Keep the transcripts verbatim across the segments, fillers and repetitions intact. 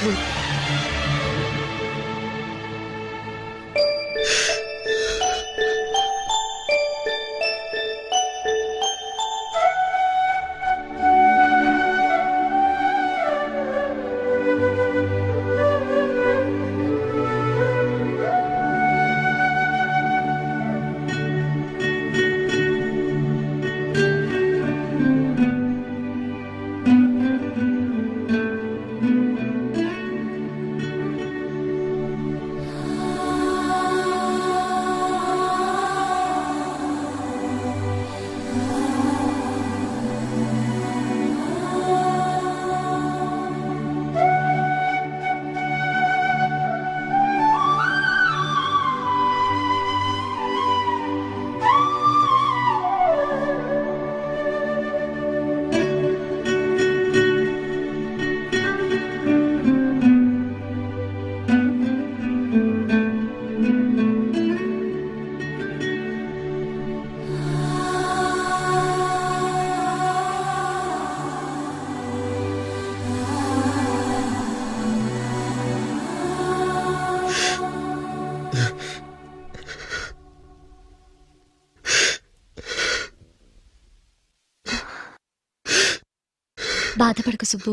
బాధపడకు సుబ్బు.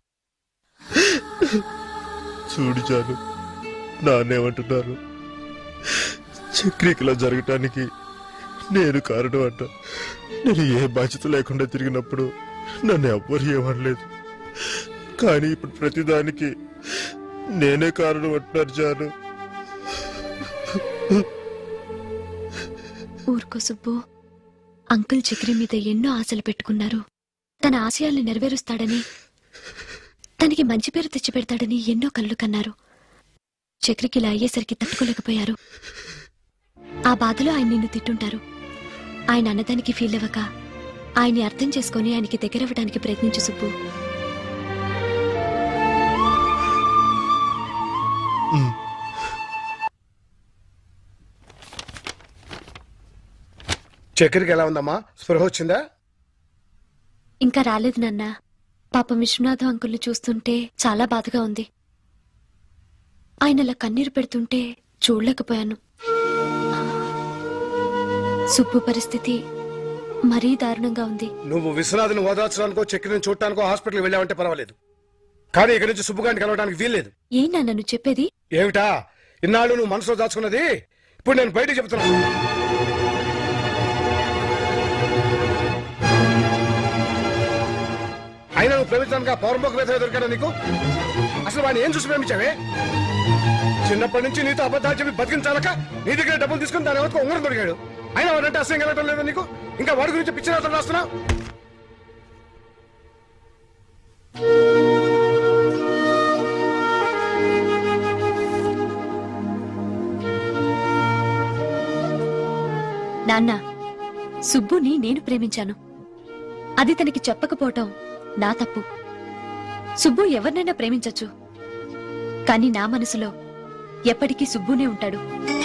చూడు చాలు, నాన్నేమంటున్నారు? చక్రీకిలా జరగటానికి నేను కారణం అంట. నేను ఏ బాధ్యత లేకుండా తిరిగినప్పుడు నన్ను ఎవ్వరు ఏమనలేదు, కానీ ఇప్పుడు ప్రతిదానికి నేనే కారణం అంటున్నారు చాలు. ఊరుకో సుబ్బు. అంకుల్ చక్రి మీద ఎన్నో ఆశలు పెట్టుకున్నారు. తన ఆశయాల్ని నెరవేరుస్తాడని, తనకి మంచి పేరు తెచ్చిపెడతాడని ఎన్నో కళ్ళు కన్నారు. చక్రికి ఇలా అయ్యేసరికి తట్టుకోలేకపోయారు. ఆ బాధలో ఆయన నిన్ను తిట్టుంటారు. ఆయన అన్నదానికి ఫీల్ అవ్వక ఆయన్ని అర్థం చేసుకుని ఆయనకి దగ్గరవ్వడానికి ప్రయత్నించు సుబ్బు. చక్రికి ఎలా ఉందమ్మా? స్పృహ వచ్చిందా? ఇంకా రాలేదు నాన్న. పాపం విశ్వనాథం అంకుల్ని చూస్తుంటే చాలా బాధగా ఉంది. ఆయన అలా కన్నీరు పెడుతుంటే చూడలేకపోయాను. సుబ్బు పరిస్థితి మరీ దారుణంగా ఉంది. నువ్వు విశ్వనాథ్ని ఓదార్చడానికో చక్రిని చూడటానికో హాస్పిటల్ వెళ్ళావంటే పర్వాలేదు, కానీ ఇక్కడి నుంచి సుబ్బుగారిని కలవడానికి వీల్లేదు. ఏ నాన్న నువ్వు చెప్పేది? ఏమిటా ఇన్నాళ్ళు నువ్వు మనసులో దాచుకున్నది ఇప్పుడు నేను బయటకు చెప్తున్నాను. అయినా నువ్వు ప్రేమించడానికి ఆ పౌరంబోక వేద దొరికాడా నీకు? అసలు వాడిని ఏం చూసి ప్రేమించావే? చిన్నప్పటి నుంచి నీతో అబద్ధాలు చెప్పి బతికించాలక నీ దగ్గర డబ్బులు తీసుకుని దాని వరకు ఉంగరం దొరికాడు. అయినా వాడంటే అసహ్యం కలగటం లేదా నీకు? ఇంకా వాడి గురించి పిచ్చి రాత్రం రాస్తున్నావు. నాన్న, సుబ్బుని నేను ప్రేమించాను. అది తనకి చెప్పకపోవటం నా తప్పు. సుబ్బు ఎవరినైనా ప్రేమించొచ్చు, కానీ నా మనసులో ఎప్పటికీ సుబ్బునే ఉంటాడు.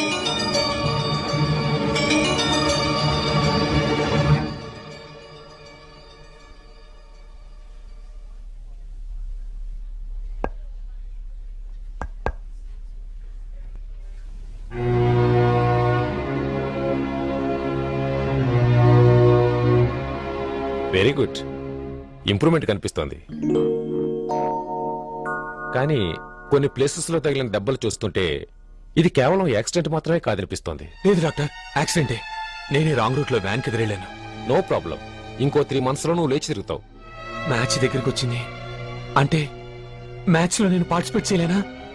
వెరీ గుడ్, ఇంప్రూవ్మెంట్ కనిపిస్తోంది. కానీ కొన్ని ప్లేసెస్ లో తగిలిన దెబ్బలు చూస్తుంటే ఇది కేవలం యాక్సిడెంట్ మాత్రమే కాదనిపిస్తోంది. లేదు డాక్టర్, యాక్సిడెంటే. నేనే రాంగ్ రూట్ లో వ్యాన్ కి ఎదురెళ్ళాను. నో ప్రాబ్లం, ఇంకో త్రీ మంత్స్ లో నువ్వు లేచి తిరుగుతావు. మ్యాచ్ దగ్గరికి వచ్చింది అంటే మ్యాచ్ లో నేను పార్టిసిపేట్ చేయలేనా?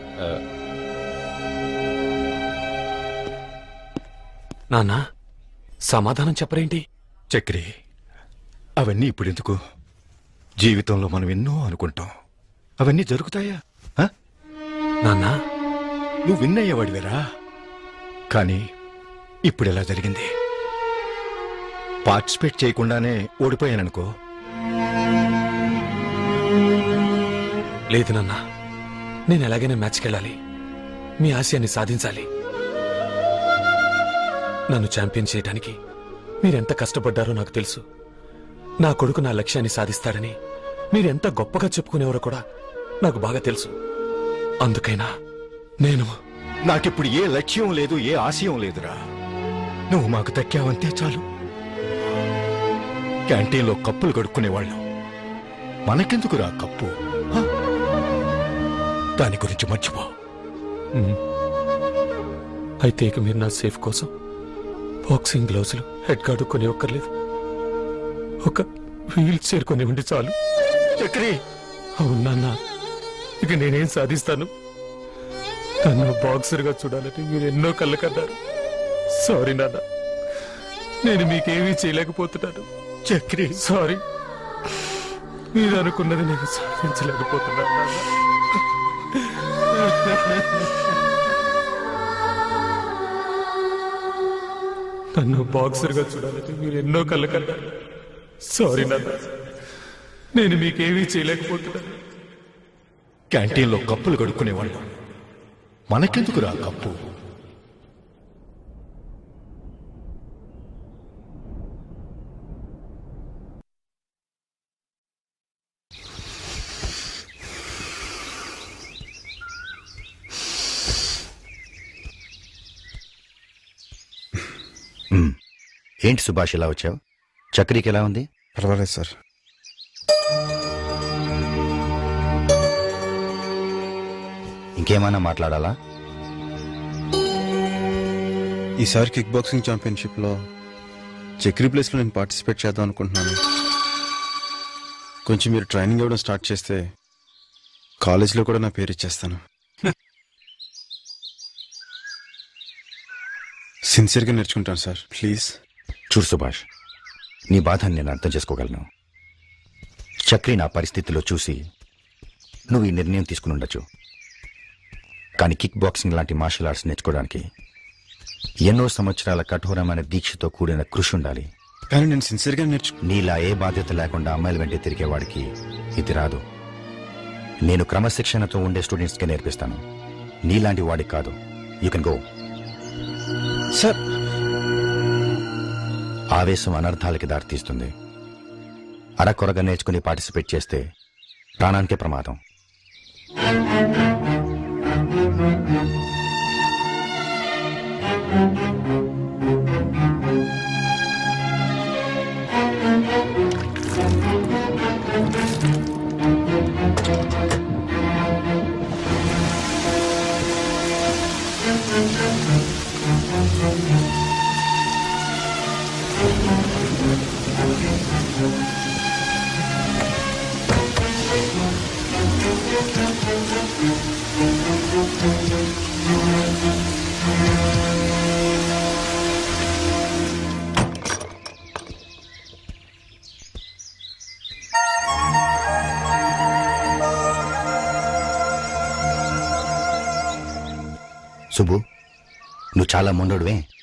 నాన్న సమాధానం చెప్పరేంటి? చక్రి, అవన్నీ ఇప్పుడెందుకు? జీవితంలో మనం ఎన్నో అనుకుంటాం, అవన్నీ జరుగుతాయా? నాన్నా, నువ్వు విన్ అయ్యేవాడివేరా, కానీ ఇప్పుడు ఎలా జరిగింది? పార్టిసిపేట్ చేయకుండానే ఓడిపోయాననుకో. లేదు నాన్నా, నేను ఎలాగైనా మ్యాచ్కి వెళ్ళాలి, మీ ఆశయాన్ని సాధించాలి. నన్ను ఛాంపియన్ చేయడానికి మీరెంత కష్టపడ్డారో నాకు తెలుసు. నా కొడుకు నా లక్ష్యాన్ని సాధిస్తాడని మీరెంత గొప్పగా చెప్పుకునేవారో కూడా నాకు బాగా తెలుసు. అందుకైనా నేను నాకిప్పుడు ఏ లక్ష్యం లేదు, ఏ ఆశయం లేదురా. నువ్వు మాకు దక్కావంతే చాలు. క్యాంటీన్లో కప్పులు కడుక్కునేవాళ్ళం, మనకెందుకురా కప్పు? హ? దాని గురించి మర్చిపో. అయితే ఇక మీరు నా సేఫ్ కోసం బాక్సింగ్ గ్లౌజులు, హెడ్ గార్డు కొని ఒక్కర్లేదు, ఒక వీల్ చైర్ కొని ఉండి చాలు. చక్రి, అవునా? ఇక నేనేం సాధిస్తాను? నన్ను బాక్సర్గా చూడాలని మీరు ఎన్నో కళ్ళు కన్నారు. సారీ నాన్న, నేను మీకేమీ చేయలేకపోతున్నాను. చక్రి, సారీ. మీరు అనుకున్నది నేను సాధించలేకపోతున్నాను నాన్న. నన్ను బాక్సర్గా చూడాలని మీరు ఎన్నో కళ్ళు కన్నారు. సారీ నాన్న, నేను మీకేమీ చేయలేకపోతున్నాను. క్యాంటీన్లో కప్పులు కడుక్కునేవాళ్ళం, మనకెందుకురా కప్పు? ఏంటి సుభాష్ ఇలా వచ్చావు? చక్రికి ఎలా ఉంది? పర్వాలేదు సార్. ఇంకేమైనా మాట్లాడాలా? ఈసారి కిక్ బాక్సింగ్ ఛాంపియన్షిప్లో చక్రీ ప్లేస్లో నేను పార్టిసిపేట్ చేద్దాం అనుకుంటున్నాను. కొంచెం మీరు ట్రైనింగ్ ఇవ్వడం స్టార్ట్ చేస్తే కాలేజీలో కూడా నా పేరు ఇచ్చేస్తాను. సిన్సియర్గా నేర్చుకుంటాను సార్, ప్లీజ్. చూడు సుభాష్, నీ బాధని నేను అర్థం చేసుకోగలను. చక్రి నా పరిస్థితిలో చూసి నువ్వు ఈ నిర్ణయం తీసుకుని ఉండొచ్చు. కానీ కిక్ బాక్సింగ్ లాంటి మార్షల్ ఆర్ట్స్ నేర్చుకోవడానికి ఎన్నో సంవత్సరాల కఠోరమైన దీక్షతో కూడిన కృషి ఉండాలి. కానీ నేను సిన్సియర్గా నేర్చు నీలా ఏ బాధ్యత లేకుండా అమ్మాయిల వెంటే తిరిగేవాడికి ఇది రాదు. నేను క్రమశిక్షణతో ఉండే స్టూడెంట్స్కే నేర్పిస్తాను, నీలాంటి వాడికి కాదు. You can go. సార్, ఆవేశం అనర్థాలకి దారితీస్తుంది. అరకొరగా నేర్చుకుని పార్టిసిపేట్ చేస్తే ప్రాణానికే ప్రమాదం. సుబ్బు, నువ్వు చాలా మొండోడువే.